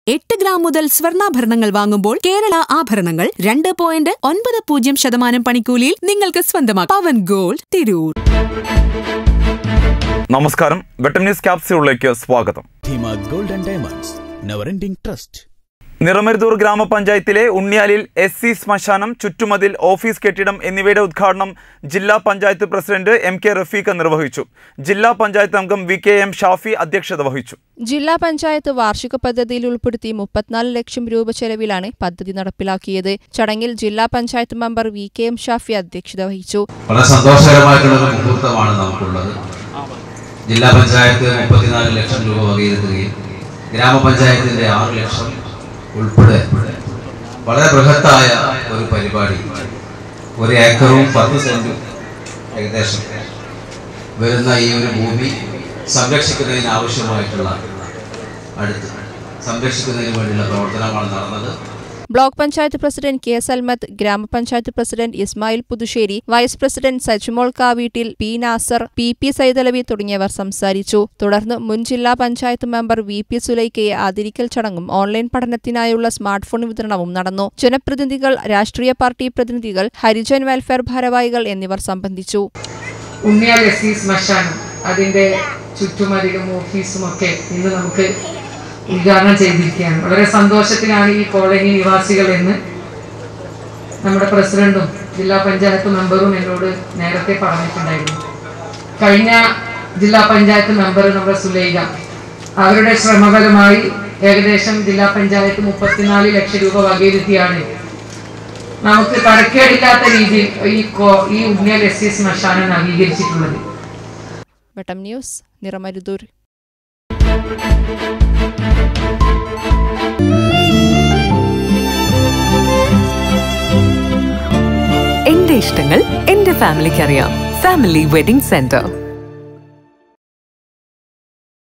8 gram മുതൽ സ്വർണ്ണാഭരണങ്ങൾ വാങ്ങുമ്പോൾ കേരള ആഭരണങ്ങൾ 2.90% പണിക്കൂലിയിൽ നിങ്ങൾക്ക് സ്വന്തമാക്കാം. പവൻ ഗോൾഡ്, തിരൂർ. നമസ്കാരം, വെട്ടം ന്യൂസ് ക്യാപ്സ്യൂളിലേക്ക് സ്വാഗതം. Gold and diamonds, never ending trust. Niramaruthur ഗ്രാമപഞ്ചായത്തിലെ ഉണ്ണിയാലിൽ SC ശ്മശാനം, ചുറ്റുമതിൽ, ഓഫീസ് കെട്ടിടം എന്നിവയുടെ ഉദ്ഘാടനം ജില്ലാ പഞ്ചായത്ത് പ്രസിഡന്റ് MK റഫീഖ നിർവഹിച്ചു. ജില്ലാ പഞ്ചായത്ത് അംഗം VKM ഷാഫി അധ്യക്ഷത വഹിച്ചു. ജില്ലാ പഞ്ചായത്ത് വാർഷിക പദ്ധതിയിൽ ഉൾപ്പെടുത്തി 34 ലക്ഷം രൂപ ചെലവിലാണ് പദ്ധതി നടപ്പിലാക്കിയത്. ചടങ്ങിൽ ജില്ലാ പഞ്ചായത്ത് മെമ്പർ VKM ഷാഫി അധ്യക്ഷത വഹിച്ചു. വളരെ സന്തോഷകരമായിട്ടുള്ള ഒരു മുഹൂർത്തമാണ് നമുക്കുള്ളത്. ജില്ലാ പഞ്ചായത്ത് 34 ലക്ഷം രൂപ വകയിരുത്തുകയും ഗ്രാമപഞ്ചായത്തിന്റെ 6 ലക്ഷം ഉൾപ്പെടെ വളരെ ബൃഹത്തായ ഒരു പരിപാടി, 1 ഏക്കറും 10 സെന്റും ഏകദേശം വരുന്ന ഈ ഒരു ഭൂമി സംരക്ഷിക്കുന്നതിന് ആവശ്യമായിട്ടുള്ള സംരക്ഷിക്കുന്നതിന് വേണ്ടിയുള്ള പ്രവർത്തനമാണ് നടന്നത്. Block panchayat president K. Salmath, ഗ്രാമപഞ്ചായത്ത് president Ismail Puthussery, vice president Sajmol Kaveettil, P. Nazar, PP. Saidalavi തുടങ്ങിയവർ സംസാരിച്ചു. തുടർന്ന് മുൻ ജില്ലാ പഞ്ചായത്ത് മെമ്പർ VP സുലൈഖയെ ആദരിക്കൽ ചടങ്ങും ഓൺലൈൻ പഠനത്തിനായുള്ള സ്മാർട്ട് ഫോൺ വിതരണവും നടന്നു. ജനപ്രതിനിധികൾ, രാഷ്ട്രീയ പാർട്ടി പ്രതിനിധികൾ, ഹരിജൻ വെൽഫെയർ ഭാരവാഹികൾ എന്നിവർ സംബന്ധിച്ചു. ഉണ്ണിയാൽ SC ശ്മശാനം, അതിന്റെ ചുറ്റുമതിലും ഓഫീസും ഒക്കെ ഇന്ന് നമുക്ക് ഉദ്ഘാടനം ചെയ്തിരിക്കുകയാണ്. വളരെ സന്തോഷത്തിലാണ് ഈ കോളനി നിവാസികൾ എന്ന് നമ്മുടെ പ്രസിഡന്റും ജില്ലാ പഞ്ചായത്ത് മെമ്പറും എന്നോട് നേരത്തെ പറഞ്ഞിട്ടുണ്ടായിരുന്നു. കഴിഞ്ഞ ജില്ലാ പഞ്ചായത്ത് മെമ്പർ നമ്മുടെ സുലൈഖ, അവരുടെ ശ്രമഫലമായി ഏകദേശം ജില്ലാ പഞ്ചായത്ത് 34 ലക്ഷം രൂപ വകയിരുത്തിയാണ് നമുക്ക് തരക്കേടില്ലാത്ത രീതിയിൽ ഈ ഉണ്ണിയാൽ SC ശ്മശാനം നവീകരിച്ചിട്ടുള്ളത്. വെട്ടം ന്യൂസ്, നിറമരുതൂർ. എന്റെ ഇഷ്ടങ്ങൾ എന്റെ ഫാമിലിക്ക് അറിയാം. Family wedding centre.